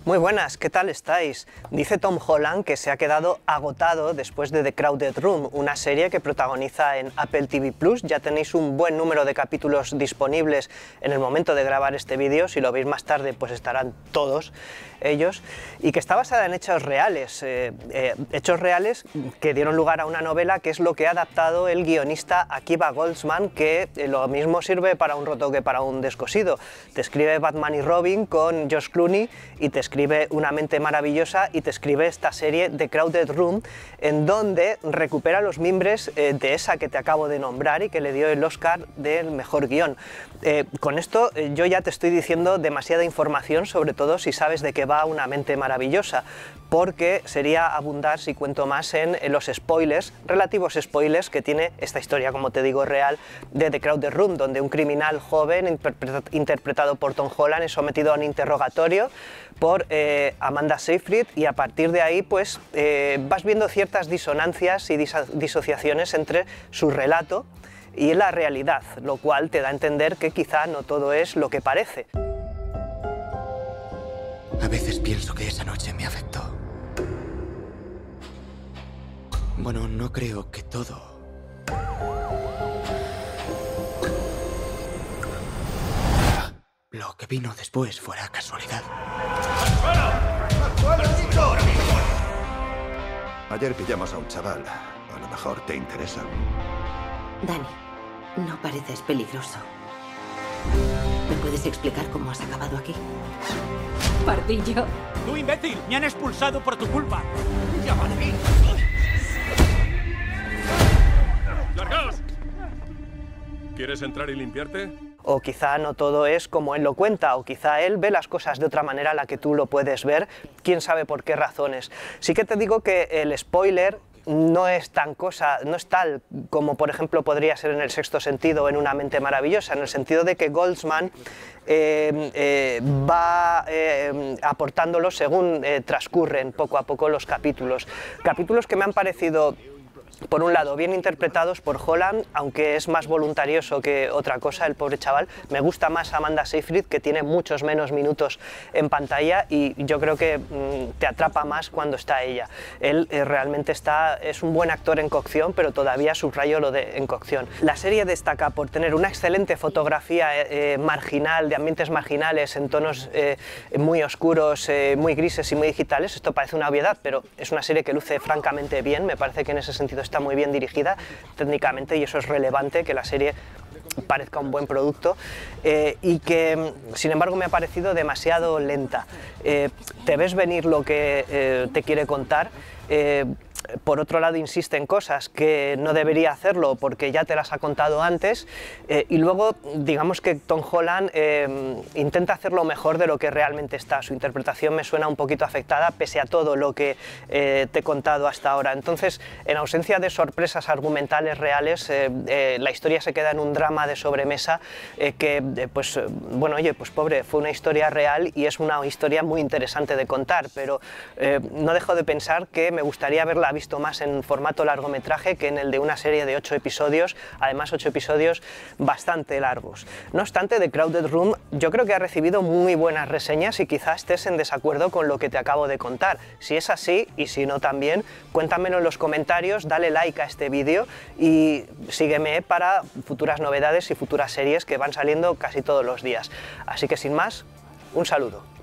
Muy buenas, ¿qué tal estáis? Dice Tom Holland que se ha quedado agotado después de The Crowded Room, una serie que protagoniza en Apple TV+. Ya tenéis un buen número de capítulos disponibles en el momento de grabar este vídeo. Si lo veis más tarde, pues estarán todos ellos. Y que está basada en hechos reales que dieron lugar a una novela, que es lo que ha adaptado el guionista Akiva Goldsman, que lo mismo sirve para un roto que para un descosido. Te escribe Batman y Robin con George Clooney y te escribe Una mente maravillosa y te escribe esta serie The Crowded Room, en donde recupera los mimbres de esa que te acabo de nombrar y que le dio el Oscar del mejor guión. Con esto yo ya te estoy diciendo demasiada información, sobre todo si sabes de qué va Una mente maravillosa, porque sería abundar si cuento más en los spoilers, relativos spoilers que tiene esta historia, como te digo, real de The Crowded Room, donde un criminal joven interpretado por Tom Holland es sometido a un interrogatorio por Amanda Seyfried, y a partir de ahí pues vas viendo ciertas disonancias y disociaciones entre su relato y la realidad, lo cual te da a entender que quizá no todo es lo que parece. A veces pienso que esa noche me afectó. Bueno, no creo que todo lo que vino después fuera casualidad. Ayer pillamos a un chaval. A lo mejor te interesa. Dani, no pareces peligroso. ¿Me puedes explicar cómo has acabado aquí? Pardillo. ¡Tú, imbécil! ¡Me han expulsado por tu culpa! ¡Llámame a mí! ¡Largaos! ¿Quieres entrar y limpiarte? O quizá no todo es como él lo cuenta, o quizá él ve las cosas de otra manera a la que tú lo puedes ver, quién sabe por qué razones. Sí que te digo que el spoiler no es tal como, por ejemplo, podría ser en El sexto sentido o en Una mente maravillosa, en el sentido de que Goldsman va aportándolo según transcurren poco a poco los capítulos. Capítulos que me han parecido, por un lado, bien interpretados por Holland, aunque es más voluntarioso que otra cosa, el pobre chaval. Me gusta más Amanda Seyfried, que tiene muchos menos minutos en pantalla, y yo creo que te atrapa más cuando está ella. Él realmente es un buen actor en cocción, pero todavía subrayo lo de en cocción. La serie destaca por tener una excelente fotografía marginal, de ambientes marginales, en tonos muy oscuros, muy grises y muy digitales. Esto parece una obviedad, pero es una serie que luce francamente bien. Me parece que en ese sentido está muy bien dirigida técnicamente, y eso es relevante, que la serie parezca un buen producto, y que sin embargo me ha parecido demasiado lenta. Te ves venir lo que te quiere contar. Por otro lado, insiste en cosas que no debería hacerlo porque ya te las ha contado antes, y luego digamos que Tom Holland intenta hacerlo mejor de lo que realmente está. Su interpretación me suena un poquito afectada pese a todo lo que te he contado hasta ahora. Entonces, en ausencia de sorpresas argumentales reales, la historia se queda en un drama de sobremesa que, pues bueno, oye, pues pobre, fue una historia real y es una historia muy interesante de contar, pero no dejo de pensar que me gustaría haberla visto más en formato largometraje que en el de una serie de 8 episodios, además 8 episodios bastante largos. No obstante, The Crowded Room yo creo que ha recibido muy buenas reseñas, y quizás estés en desacuerdo con lo que te acabo de contar. Si es así, y si no también, cuéntamelo en los comentarios, dale like a este vídeo y sígueme para futuras novedades y futuras series que van saliendo casi todos los días. Así que sin más, un saludo.